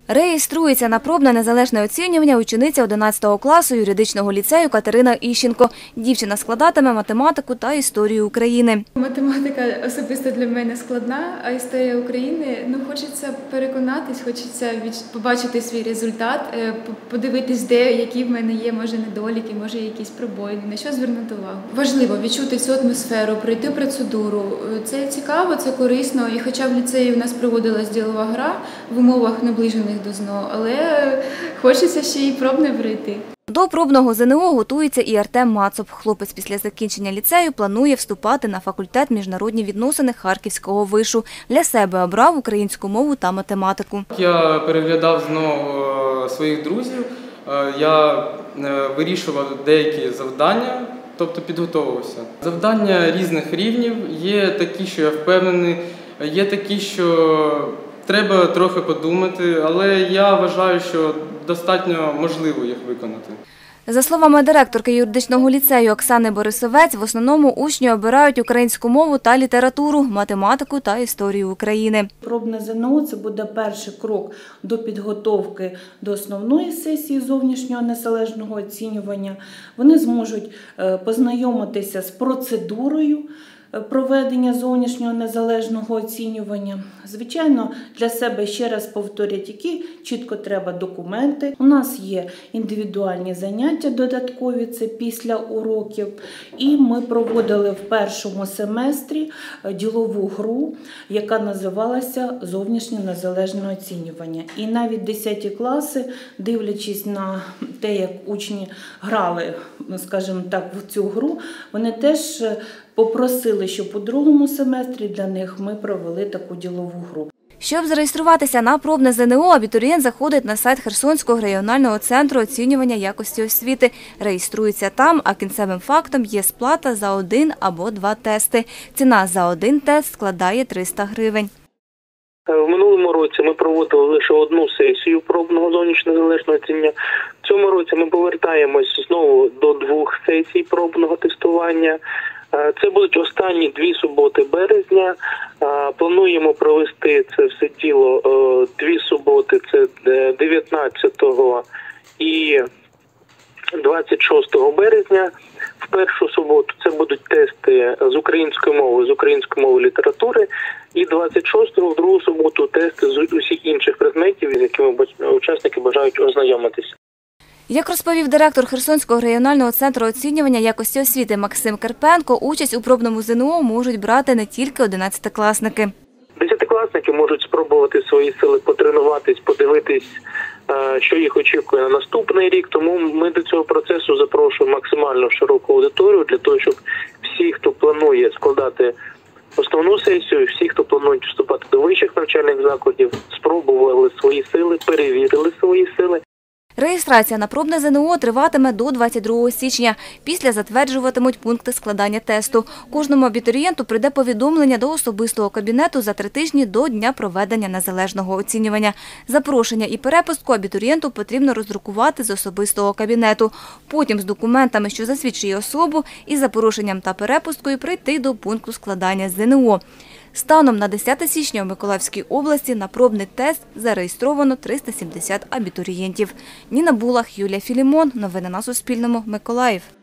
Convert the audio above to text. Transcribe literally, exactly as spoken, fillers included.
Реєструється на пробне незалежне оцінювання учениця одинадцятого класу юридичного ліцею Катерина Іщенко. Дівчина складатиме математику та історію України. Математика особисто для мене складна, а історія України, ну, хочеться переконатись, хочеться побачити свій результат, подивитись, де, які в мене є, може, недоліки, може, якісь пробої, на що звернути увагу. Важливо відчути цю атмосферу, пройти процедуру. Це цікаво, це корисно, і хоча в ліцеї у нас проводилась ділова гра в умовах наближених до ЗНО, але хочеться ще й пробне пройти. До пробного ЗНО готується і Артем Мацоп. Хлопець після закінчення ліцею планує вступати на факультет міжнародні відносини Харківського вишу. Для себе обрав українську мову та математику. Я переглядав знову своїх друзів, я вирішував деякі завдання, тобто підготовився. Завдання різних рівнів, є такі, що я впевнений, є такі, що треба трохи подумати, але я вважаю, що достатньо можливо їх виконати. За словами директорки юридичного ліцею Оксани Борисовець, в основному учні обирають українську мову та літературу, математику та історію України. Пробне ЗНО – це буде перший крок до підготовки до основної сесії зовнішнього незалежного оцінювання. Вони зможуть познайомитися з процедурою проведення зовнішнього незалежного оцінювання. Звичайно, для себе, ще раз повторять, які чітко треба документи. У нас є індивідуальні заняття додаткові, це після уроків. І ми проводили в першому семестрі ділову гру, яка називалася «Зовнішнє незалежне оцінювання». І навіть десяті класи, дивлячись на те, як учні грали, скажімо так, в цю гру, вони теж попросили, щоб у другому семестрі для них ми провели таку ділову гру. Щоб зареєструватися на пробне ЗНО, абітурієнт заходить на сайт Херсонського регіонального центру оцінювання якості освіти. Реєструється там, а кінцевим фактом є сплата за один або два тести. Ціна за один тест складає триста гривень. В минулому році ми проводили лише одну сесію пробного зовнішнього незалежного оцінювання. В цьому році ми повертаємось знову до двох сесій пробного тестування. Це будуть останні дві суботи березня. Плануємо провести це все діло дві суботи, це дев'ятнадцятого і двадцять шостого березня. В першу суботу це будуть тести з української мови, з української мови літератури. І двадцять шостого, в другу суботу, тести з усіх інших предметів, з якими учасники бажають ознайомитися. Як розповів директор Херсонського регіонального центру оцінювання якості освіти Максим Карпенко, участь у пробному ЗНО можуть брати не тільки одинадцятикласники. Десятикласники можуть спробувати свої сили потренуватись, подивитись, що їх очікує на наступний рік. Тому ми до цього процесу запрошуємо максимально широку аудиторію, для того, щоб всі, хто планує складати основну сесію, всі, хто планують вступати до вищих навчальних закладів, спробували свої сили, перевірили свої сили. Реєстрація на пробне ЗНО триватиме до двадцять другого січня. Після затверджуватимуть пункти складання тесту. Кожному абітурієнту прийде повідомлення до особистого кабінету за три тижні до дня проведення незалежного оцінювання. Запрошення і перепустку абітурієнту потрібно роздрукувати з особистого кабінету. Потім з документами, що засвідчує особу, і за порушенням та перепусткою прийти до пункту складання ЗНО. Станом на десяте січня у Миколаївській області на пробний тест зареєстровано триста сімдесят абітурієнтів. Ніна Булах, Юлія Філімон. Новини на Суспільному. Миколаїв.